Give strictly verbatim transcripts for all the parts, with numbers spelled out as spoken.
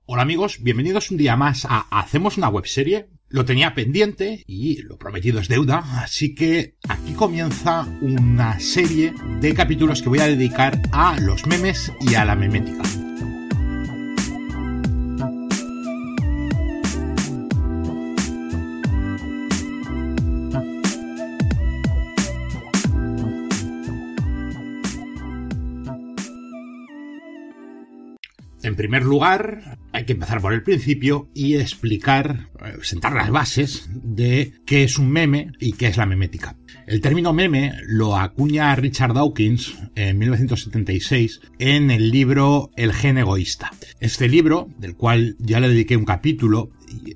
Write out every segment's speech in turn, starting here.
Hola amigos, bienvenidos un día más a Hacemos una webserie. Lo tenía pendiente y lo prometido es deuda, así que aquí comienza una serie de capítulos que voy a dedicar a los memes y a la memética. En primer lugar, hay que empezar por el principio y explicar, sentar las bases de qué es un meme y qué es la memética. El término meme lo acuña Richard Dawkins en mil novecientos setenta y seis en el libro El gen egoísta. Este libro, del cual ya le dediqué un capítulo,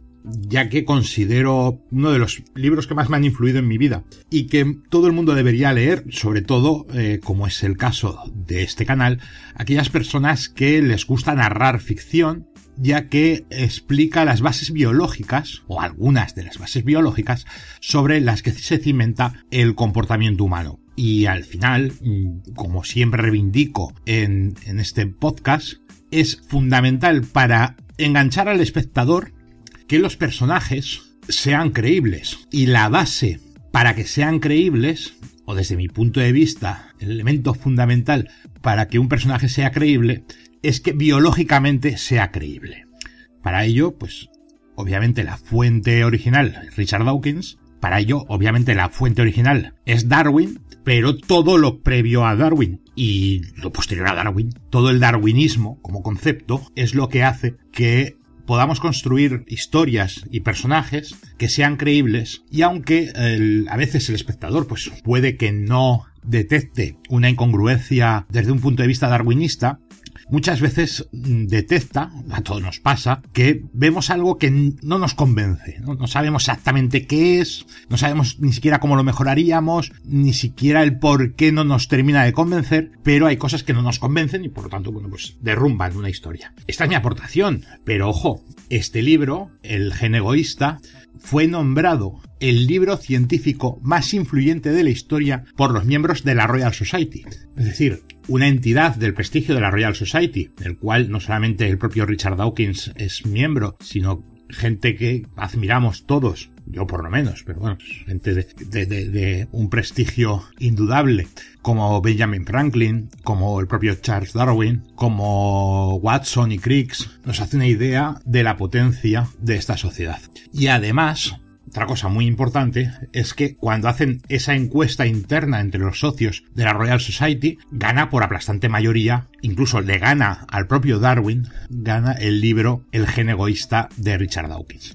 ya que considero uno de los libros que más me han influido en mi vida y que todo el mundo debería leer, sobre todo, eh, como es el caso de este canal, aquellas personas que les gusta narrar ficción, ya que explica las bases biológicas, o algunas de las bases biológicas, sobre las que se cimenta el comportamiento humano. Y al final, como siempre reivindico en, en este podcast, es fundamental para enganchar al espectador que los personajes sean creíbles. Y la base para que sean creíbles, o desde mi punto de vista, el elemento fundamental para que un personaje sea creíble, es que biológicamente sea creíble. Para ello, pues, obviamente la fuente original es Richard Dawkins. Para ello, obviamente la fuente original es Darwin, pero todo lo previo a Darwin y lo posterior a Darwin, todo el darwinismo como concepto, es lo que hace que podamos construir historias y personajes que sean creíbles, y aunque el, a veces el espectador pues puede que no detecte una incongruencia desde un punto de vista darwinista, muchas veces detecta, a todos nos pasa, que vemos algo que no nos convence, ¿no? No sabemos exactamente qué es, no sabemos ni siquiera cómo lo mejoraríamos, ni siquiera el por qué no nos termina de convencer, pero hay cosas que no nos convencen y por lo tanto, bueno, pues derrumban una historia. Esta es mi aportación, pero ojo, este libro, El gen egoísta, fue nombrado el libro científico más influyente de la historia por los miembros de la Royal Society. Es decir, una entidad del prestigio de la Royal Society, del cual no solamente el propio Richard Dawkins es miembro, sino gente que admiramos todos, yo por lo menos, pero bueno, gente de, de, de, de un prestigio indudable, como Benjamin Franklin, como el propio Charles Darwin, como Watson y Crick, nos hace una idea de la potencia de esta sociedad. Y además, otra cosa muy importante es que cuando hacen esa encuesta interna entre los socios de la Royal Society, gana por aplastante mayoría, incluso le gana al propio Darwin, gana el libro El gen egoísta de Richard Dawkins.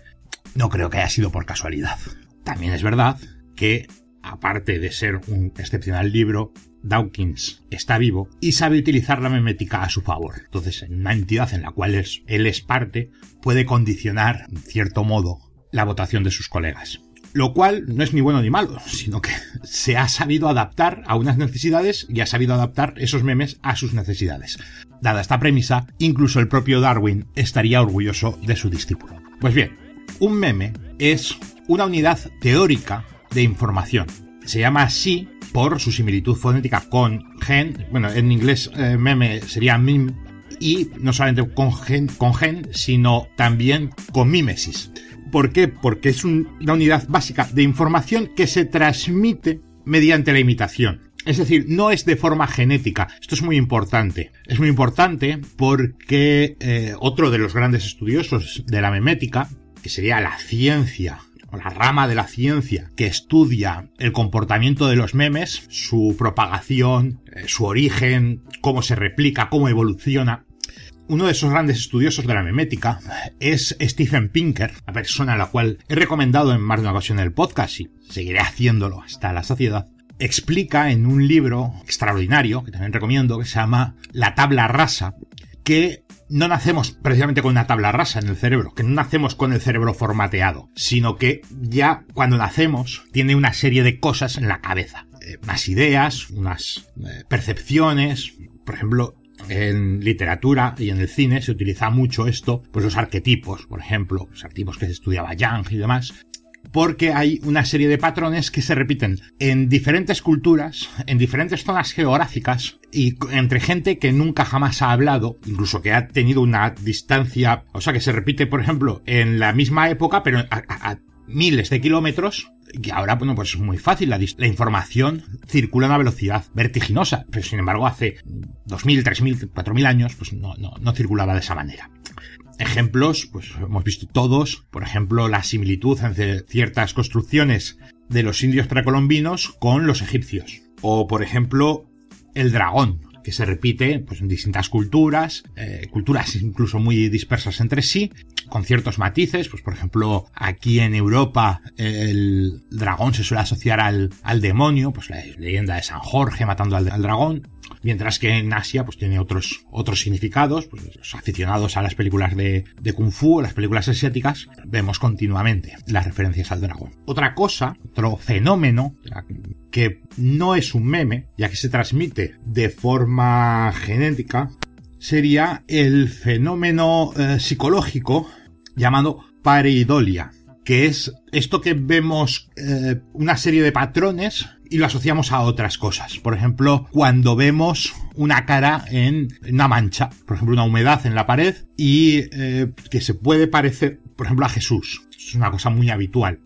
No creo que haya sido por casualidad. También es verdad que, aparte de ser un excepcional libro, Dawkins está vivo y sabe utilizar la memética a su favor. Entonces, en una entidad en la cual es, él es parte, puede condicionar, en cierto modo, la votación de sus colegas. Lo cual no es ni bueno ni malo, sino que se ha sabido adaptar a unas necesidades y ha sabido adaptar esos memes a sus necesidades. Dada esta premisa, incluso el propio Darwin estaría orgulloso de su discípulo. Pues bien, un meme es una unidad teórica de información. Se llama así por su similitud fonética con gen, bueno, en inglés eh, meme sería meme, y no solamente con gen, con gen, sino también con mímesis. ¿Por qué? Porque es un, una unidad básica de información que se transmite mediante la imitación. Es decir, no es de forma genética. Esto es muy importante. Es muy importante porque eh, otro de los grandes estudiosos de la memética, que sería la ciencia, o la rama de la ciencia que estudia el comportamiento de los memes, su propagación, eh, su origen, cómo se replica, cómo evoluciona. Uno de esos grandes estudiosos de la memética es Steven Pinker, la persona a la cual he recomendado en más de una ocasión el podcast y seguiré haciéndolo hasta la saciedad. Explica en un libro extraordinario, que también recomiendo, que se llama La tabla rasa, que no nacemos precisamente con una tabla rasa en el cerebro, que no nacemos con el cerebro formateado, sino que ya cuando nacemos tiene una serie de cosas en la cabeza. Eh, unas ideas, unas eh, percepciones, por ejemplo. En literatura y en el cine se utiliza mucho esto, pues los arquetipos, por ejemplo, los arquetipos que se estudiaba Jung y demás, porque hay una serie de patrones que se repiten en diferentes culturas, en diferentes zonas geográficas y entre gente que nunca jamás ha hablado, incluso que ha tenido una distancia, o sea que se repite, por ejemplo, en la misma época, pero a, a, a miles de kilómetros. Y ahora, bueno, pues es muy fácil, la, la información circula a una velocidad vertiginosa, pero sin embargo hace dos mil, tres mil, cuatro mil años, pues no, no, no circulaba de esa manera. Ejemplos, pues hemos visto todos, por ejemplo, la similitud entre ciertas construcciones de los indios precolombinos con los egipcios. O, por ejemplo, el dragón, que se repite pues en distintas culturas, eh, culturas incluso muy dispersas entre sí, con ciertos matices. Pues por ejemplo, aquí en Europa el dragón se suele asociar al, al demonio, pues la leyenda de San Jorge matando al, al dragón, mientras que en Asia pues tiene otros otros significados. Pues los aficionados a las películas de, de Kung Fu o las películas asiáticas vemos continuamente las referencias al dragón. Otra cosa, otro fenómeno que no es un meme, ya que se transmite de forma genética, sería el fenómeno eh, psicológico llamado pareidolia, que es esto que vemos eh, una serie de patrones y lo asociamos a otras cosas. Por ejemplo, cuando vemos una cara en una mancha, por ejemplo, una humedad en la pared y eh, que se puede parecer, por ejemplo, a Jesús. Es una cosa muy habitual.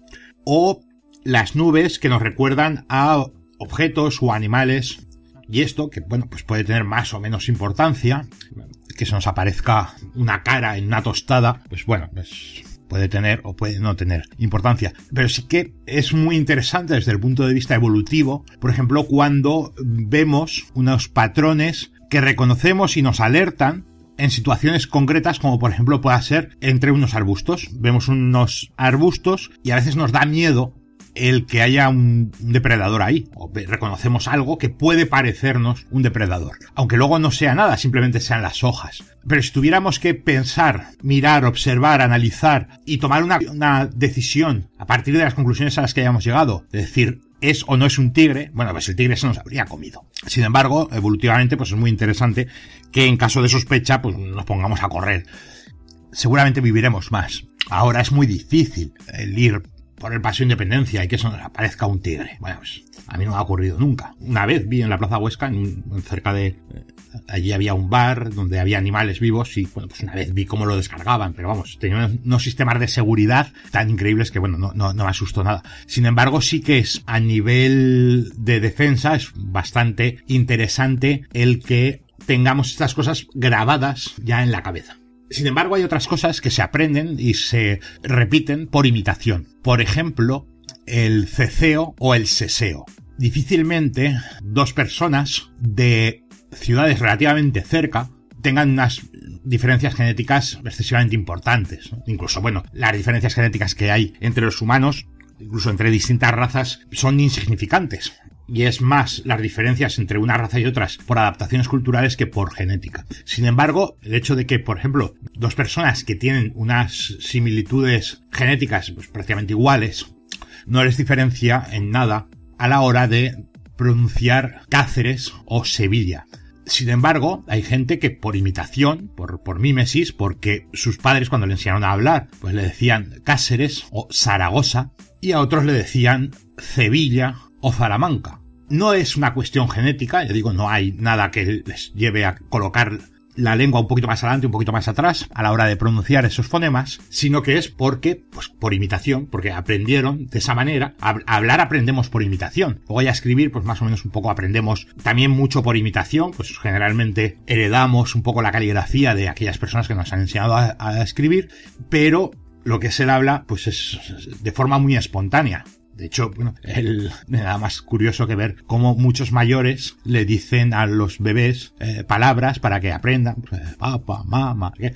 O las nubes que nos recuerdan a objetos o animales. Y esto, que bueno, pues puede tener más o menos importancia, que se nos aparezca una cara en una tostada, pues bueno, pues puede tener o puede no tener importancia. Pero sí que es muy interesante desde el punto de vista evolutivo, por ejemplo, cuando vemos unos patrones que reconocemos y nos alertan en situaciones concretas, como por ejemplo pueda ser entre unos arbustos. Vemos unos arbustos y a veces nos da miedo el que haya un depredador ahí, o reconocemos algo que puede parecernos un depredador, aunque luego no sea nada, simplemente sean las hojas. Pero si tuviéramos que pensar, mirar, observar, analizar y tomar una, una decisión a partir de las conclusiones a las que hayamos llegado, de decir es o no es un tigre, bueno, pues el tigre se nos habría comido. Sin embargo, evolutivamente, pues es muy interesante que en caso de sospecha, pues nos pongamos a correr. Seguramente viviremos más. Ahora es muy difícil el ir por el Paseo Independencia y que eso nos aparezca un tigre. Bueno, pues a mí no me ha ocurrido nunca. Una vez vi en la Plaza Huesca, en, en cerca de... Eh, allí había un bar donde había animales vivos y, bueno, pues una vez vi cómo lo descargaban, pero vamos, tenían unos sistemas de seguridad tan increíbles que, bueno, no, no, no me asustó nada. Sin embargo, sí que es, a nivel de defensa, es bastante interesante el que tengamos estas cosas grabadas ya en la cabeza. Sin embargo, hay otras cosas que se aprenden y se repiten por imitación. Por ejemplo, el ceceo o el seseo. Difícilmente dos personas de ciudades relativamente cerca tengan unas diferencias genéticas excesivamente importantes, ¿no? Incluso, bueno, las diferencias genéticas que hay entre los humanos, incluso entre distintas razas, son insignificantes. Y es más las diferencias entre una raza y otras por adaptaciones culturales que por genética. Sin embargo, el hecho de que, por ejemplo, dos personas que tienen unas similitudes genéticas pues, prácticamente iguales, no les diferencia en nada a la hora de pronunciar Cáceres o Sevilla. Sin embargo, hay gente que por imitación, por, por mímesis, porque sus padres cuando le enseñaron a hablar, pues le decían Cáceres o Zaragoza, y a otros le decían Sevilla o Salamanca. No es una cuestión genética, ya digo, no hay nada que les lleve a colocar la lengua un poquito más adelante, un poquito más atrás a la hora de pronunciar esos fonemas, sino que es porque, pues por imitación, porque aprendieron de esa manera. A hablar aprendemos por imitación. Luego ya escribir, pues más o menos un poco aprendemos también mucho por imitación, pues generalmente heredamos un poco la caligrafía de aquellas personas que nos han enseñado a, a escribir, pero lo que es el habla, pues es de forma muy espontánea. De hecho, bueno, el, nada más curioso que ver cómo muchos mayores le dicen a los bebés eh, palabras para que aprendan, pues, papá, mamá, ¿qué?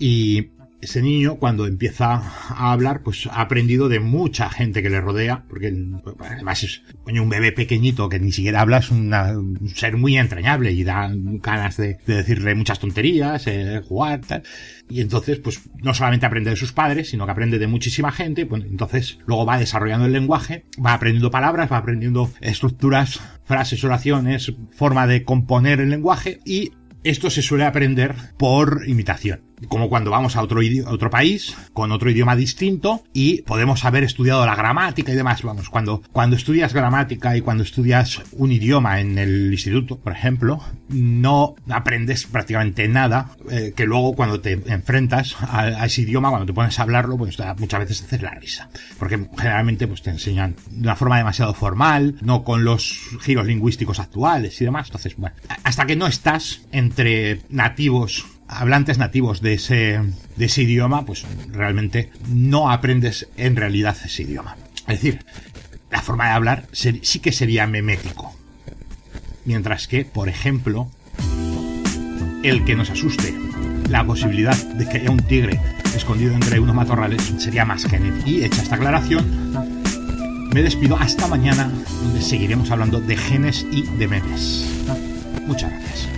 Y ese niño cuando empieza a hablar, pues ha aprendido de mucha gente que le rodea, porque además es coño, un bebé pequeñito que ni siquiera habla, es una, un ser muy entrañable y da ganas de, de decirle muchas tonterías, eh, jugar, tal. Y entonces, pues no solamente aprende de sus padres, sino que aprende de muchísima gente. Pues entonces luego va desarrollando el lenguaje, va aprendiendo palabras, va aprendiendo estructuras, frases, oraciones, forma de componer el lenguaje, y esto se suele aprender por imitación. como cuando vamos a otro, a otro país, con otro idioma distinto, y podemos haber estudiado la gramática y demás. Vamos, cuando, cuando estudias gramática y cuando estudias un idioma en el instituto, por ejemplo, no aprendes prácticamente nada, eh, que luego cuando te enfrentas a, a ese idioma, cuando te pones a hablarlo, pues muchas veces te haces la risa. Porque generalmente pues te enseñan de una forma demasiado formal, no con los giros lingüísticos actuales y demás. Entonces, bueno, hasta que no estás entre nativos, hablantes nativos de ese, de ese idioma, pues realmente no aprendes en realidad ese idioma. Es decir, la forma de hablar ser, sí que sería memético. Mientras que, por ejemplo, el que nos asuste la posibilidad de que haya un tigre escondido entre unos matorrales sería más genético. Y hecha esta aclaración, me despido hasta mañana, donde seguiremos hablando de genes y de memes. Muchas gracias.